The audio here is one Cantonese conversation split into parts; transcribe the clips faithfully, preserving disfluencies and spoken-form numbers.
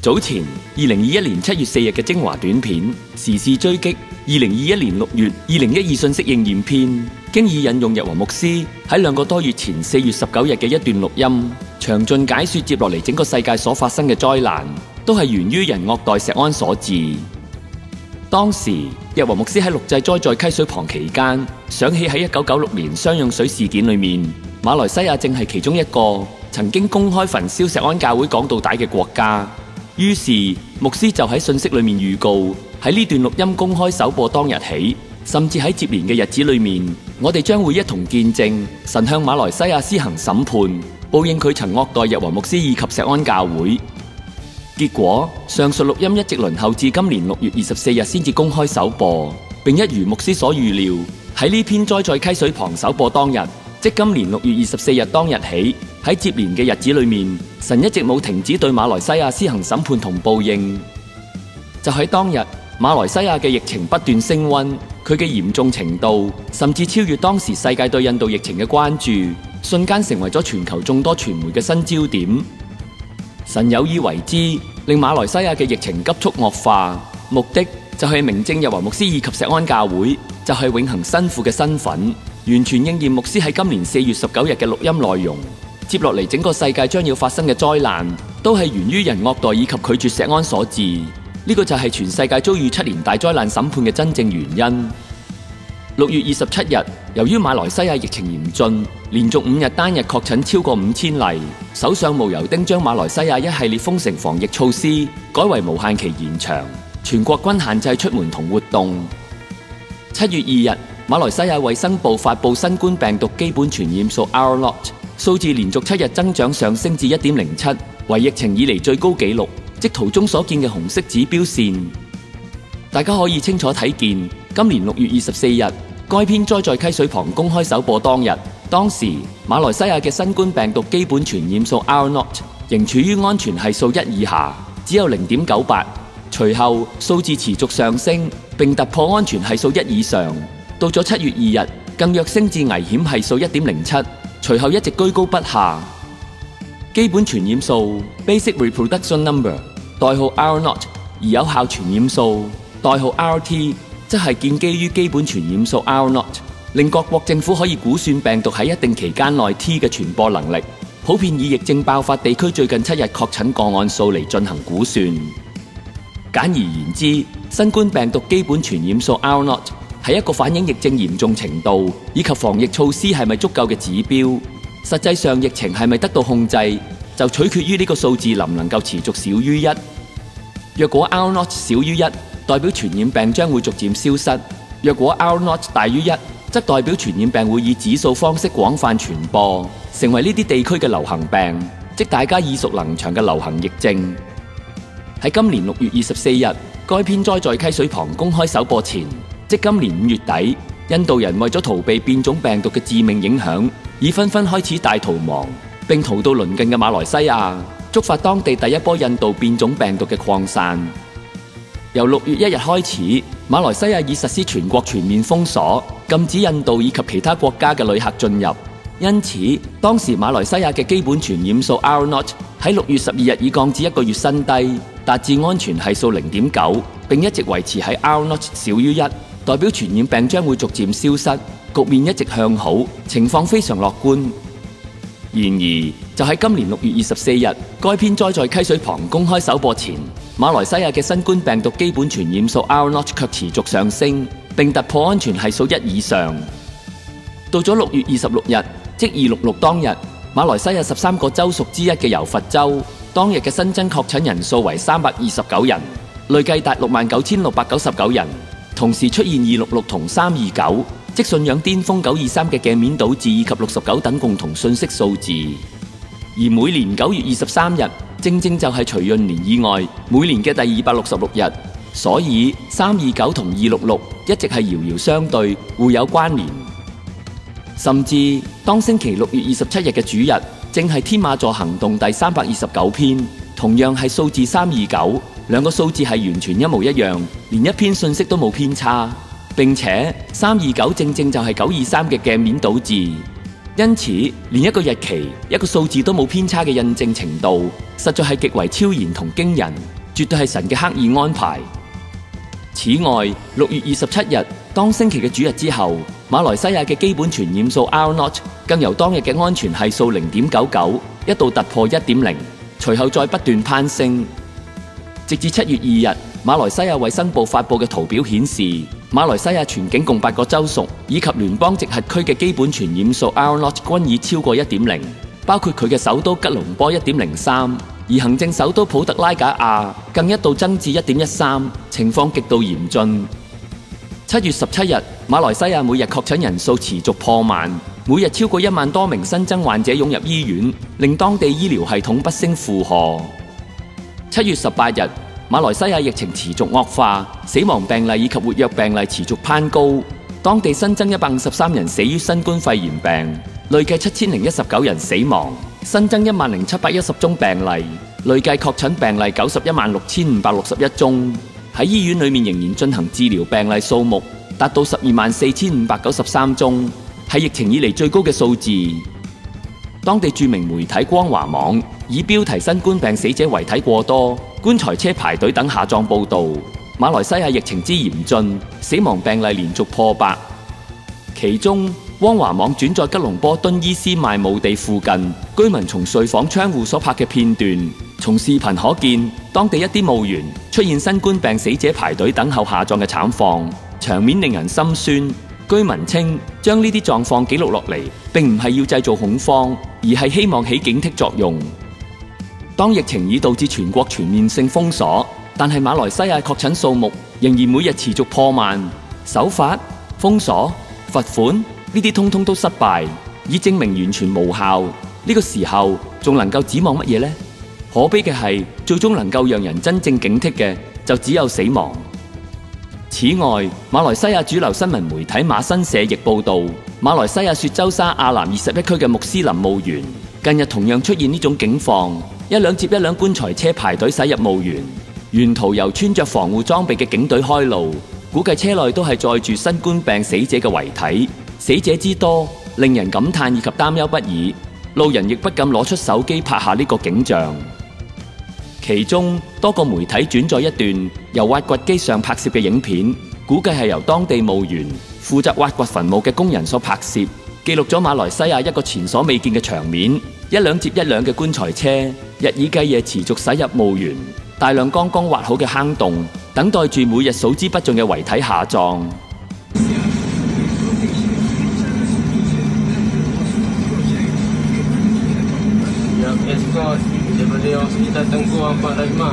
早前二零二一年七月四日嘅精華短片《時事追擊二零二一年六月二零一二信息應驗篇》，經已引用日華牧師喺兩個多月前四月十九日嘅一段錄音，詳盡解說接落嚟整個世界所發生嘅災難，都係源於人惡待石安所致。當時日華牧師喺錄製災在溪水旁期間，想起喺一九九六年雙氧水事件裏面，馬來西亞正係其中一個曾經公開焚燒石安教會講道帶嘅國家。於是牧師就喺信息裏面預告，喺呢段錄音公開首播當日起，甚至喺接連嘅日子裏面，我哋將會一同見證神向馬來西亞施行審判，報應佢曾惡待日華牧師以及石安教會。結果上述錄音一直輪候至今年六月二十四日先至公開首播，並一如牧師所預料，喺呢篇災在溪水旁首播當日，即今年六月二十四日當日起，喺接連嘅日子裏面，神一直冇停止對馬來西亞施行審判同報應。就喺當日，馬來西亞嘅疫情不斷升溫，佢嘅嚴重程度甚至超越當時世界對印度疫情嘅關注，瞬間成為咗全球眾多傳媒嘅新焦點。神有意為之，令馬來西亞嘅疫情急速惡化，目的就係明證日華牧師以及石安教會就係永恆新婦嘅身份，完全應驗牧師喺今年四月十九日嘅錄音內容。接落嚟整個世界將要發生嘅災難，都係源於人惡待以及拒絕石安所致。呢個就係全世界遭遇七年大災難審判嘅真正原因。六月二十七日，由於馬來西亞疫情嚴峻，連續五日單日確診超過五千例，首相慕尤丁將馬來西亞一系列封城防疫措施改為無限期延長，全國均限制出門同活動。七月二日，馬來西亞衛生部發布新冠病毒基本傳染數 R naught， 數字連續七日增長上升至一點零七，為疫情以嚟最高紀錄，即圖中所見嘅紅色指標線。大家可以清楚睇見，今年六月二十四日，該篇災在溪水旁公開首播當日，當時馬來西亞嘅新冠病毒基本傳染數 R naught 仍處於安全係數一以下，只有零點九八。隨後數字持續上升，並突破安全係數一以上。到咗七月二日，更躍升至危險係數一點零七，隨後一直居高不下。基本傳染數 Basic Reproduction Number 代號 R naught， 而有效傳染數代號 R T， 則係建基於基本傳染數 R naught， 令各國政府可以估算病毒喺一定期間內 T 嘅傳播能力，普遍以疫症爆發地區最近七日確診個案數嚟進行估算。簡而言之，新冠病毒基本傳染數 R naught 係一個反映疫症嚴重程度以及防疫措施係咪足夠嘅指標。實際上疫情係咪得到控制，就取決於呢個數字能唔能夠持續少於一。若果 R naught 少於一，代表傳染病將會逐漸消失；若果 R naught 大於一，則代表傳染病會以指數方式廣泛傳播，成為呢啲地區嘅流行病，即大家耳熟能詳嘅流行疫症。喺今年六月二十四日，該篇災在溪水旁公開首播前，即今年五月底，印度人為咗逃避變種病毒嘅致命影響，已紛紛開始大逃亡，並逃到鄰近嘅馬來西亞，觸發當地第一波印度變種病毒嘅擴散。由六月一日開始，馬來西亞已實施全國全面封鎖，禁止印度以及其他國家嘅旅客進入。因此，當時馬來西亞嘅基本傳染數 R naught 喺六月十二日已降至一個月新低，達至安全係數零點九，並一直維持喺 R naught 少於一，代表傳染病將會逐漸消失，局面一直向好，情況非常樂觀。然而，就喺今年六月二十四日，該篇災在溪水旁公開首播前，馬來西亞嘅新冠病毒基本傳染數 R naught 卻持續上升，並突破安全係數一以上。到咗六月二十六日，即二六六當日，馬來西亞十三個州屬之一嘅柔佛州，當日嘅新增確診人數為三百二十九人，累計達六萬九千六百九十九人。同時出現二六六同三二九，即信仰巔峰九二三嘅鏡面倒置以及六十九等共同信息數字。而每年九月二十三日，正正就係除閏年以外每年嘅第二百六十六日，所以三二九同二六六一直係遙遙相對，互有關聯。甚至當星期六月二十七日嘅主日，正係天馬座行動第三百二十九篇，同樣係數字三二九，兩個數字係完全一模一樣，連一篇信息都冇偏差。並且三二九正正就係九二三嘅鏡面倒置。 因此，連一個日期、一個數字都冇偏差嘅印證程度，實在係極為超然同驚人，絕對係神嘅刻意安排。此外，六月二十七日當星期嘅主日之後，馬來西亞嘅基本傳染數 R 零更由當日嘅安全係數零點九九一度突破一點零，隨後再不斷攀升，直至七月二日，馬來西亞衛生部發布嘅圖表顯示，馬來西亞全境共八個州屬以及聯邦直轄區嘅基本傳染數 R 零均已超過一點零，包括佢嘅首都吉隆坡一點零三，而行政首都普特拉賈亞更一度增至一點一三，情況極度嚴峻。七月十七日，馬來西亞每日確診人數持續破萬，每日超過一萬多名新增患者湧入醫院，令當地醫療系統不勝負荷。七月十八日，馬來西亞疫情持續惡化，死亡病例以及活躍病例持續攀高，當地新增一百五十三人死於新冠肺炎病，累計七千零一十九人死亡，新增一萬零七百一十宗病例，累計確診病例九十一萬六千五百六十一宗。喺醫院裏面仍然進行治療病例數目達到十二萬四千五百九十三宗，係疫情以嚟最高嘅數字。當地著名媒體光華網以標題新冠病死者遺體過多、棺材車排隊等下狀報導，馬來西亞疫情之嚴峻，死亡病例連續破百。其中，光華網轉載吉隆坡敦伊斯邁姆地附近居民從睡房窗戶所拍嘅片段，從視頻可見，當地一啲墓園出現新冠病死者排隊等候下葬嘅慘況，場面令人心酸。居民稱，將呢啲狀況記錄落嚟，並唔係要製造恐慌，而係希望起警惕作用。當疫情已導致全國全面性封鎖，但係馬來西亞確診數目仍然每日持續破萬，守法、封鎖、罰款呢啲通通都失敗，已證明完全無效。呢個時候仲能夠指望乜嘢呢？可悲嘅係，最終能夠讓人真正警惕嘅就只有死亡。此外，馬來西亞主流新聞媒體馬新社亦報道，馬來西亞雪州沙亞南二十一區嘅穆斯林墓園近日同樣出現呢種境況，一輛接一輛棺材車排隊駛入墓園，沿途由穿着防護裝備嘅警隊開路，估計車內都係載住新冠病死者嘅遺體，死者之多令人感嘆以及擔憂不已，路人亦不禁攞出手機拍下呢個景象。其中多個媒體轉載一段由挖掘機上拍攝嘅影片，估計係由當地墓園負責挖掘墳墓嘅工人所拍攝，記錄咗馬來西亞一個前所未見嘅場面。一輛接一輛嘅棺材車日以繼夜持續駛入墓園，大量剛剛挖好嘅坑洞，等待住每日數之不盡嘅遺體下葬。 daripada hospital Tengku Empat Rahimah.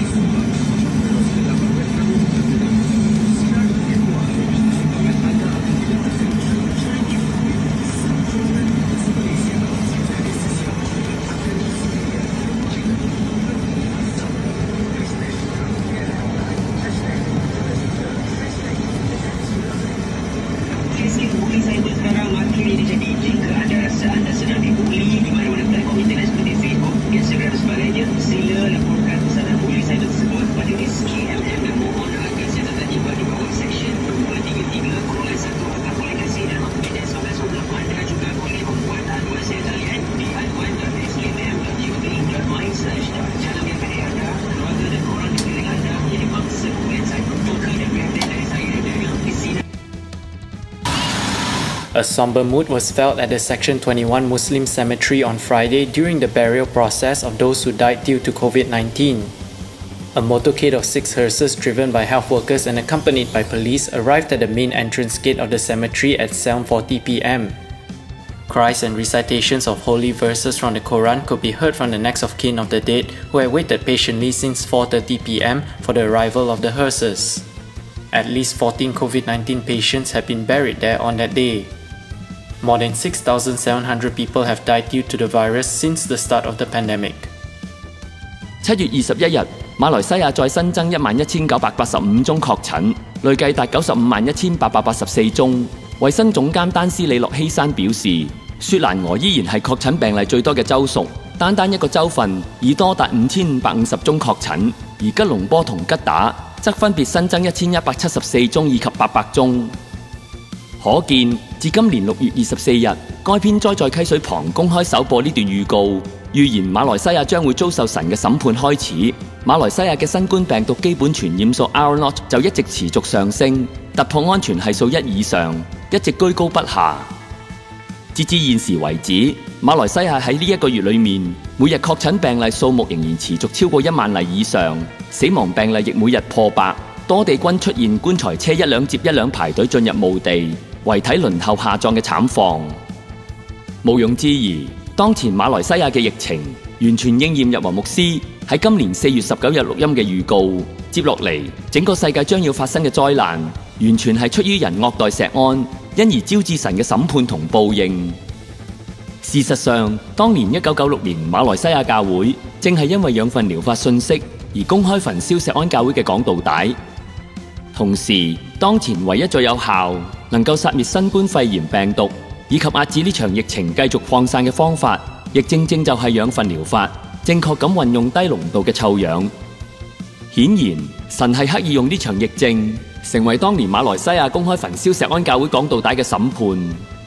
A somber mood was felt at the Section twenty-one Muslim cemetery on Friday during the burial process of those who died due to COVID nineteen. A motorcade of six hearses driven by health workers and accompanied by police arrived at the main entrance gate of the cemetery at seven forty p m Cries and recitations of holy verses from the Quran could be heard from the next of kin of the dead, who had waited patiently since four thirty p m for the arrival of the hearses. At least fourteen COVID nineteen patients have been buried there on that day. More than six thousand seven hundred people have died due to the virus since the start of the pandemic. 七月二十一日，馬來西亞再新增一萬一千九百八十五宗確診，累計達九十五萬一千八百八十四宗。衛生總監丹斯里洛希山表示，雪蘭莪依然係確診病例最多嘅州屬，單單一個州份已多達五千五百五十宗確診，而吉隆坡同吉打則分別新增一千一百七十四宗以及八百宗。 可見至今年六月二十四日，該篇災在溪水旁公開首播呢段預告，預言馬來西亞將會遭受神嘅審判開始。馬來西亞嘅新冠病毒基本傳染數 R zero 就一直持續上升，突破安全係數一以上，一直居高不下。截至現時為止，馬來西亞喺呢一個月裏面，每日確診病例數目仍然持續超過一萬例以上，死亡病例亦每日破百，多地均出現棺材車一輛接一輛排隊進入墓地，遺體輪候下葬嘅慘況。毋庸置疑，當前馬來西亞嘅疫情完全應驗日華牧師喺今年四月十九日錄音嘅預告。接落嚟，整個世界將要發生嘅災難，完全係出於人惡待錫安，因而招致神嘅審判同報應。事實上，當年一九九六年馬來西亞教會正係因為養分療法信息而公開焚燒錫安教會嘅講道帶。同時，當前唯一最有效能夠殺滅新冠肺炎病毒以及壓止呢場疫情繼續擴散嘅方法，亦正正就係養分療法，正確咁運用低濃度嘅臭氧。顯然，神係刻意用呢場疫症成為當年馬來西亞公開焚燒錫安教會講道帶嘅審判。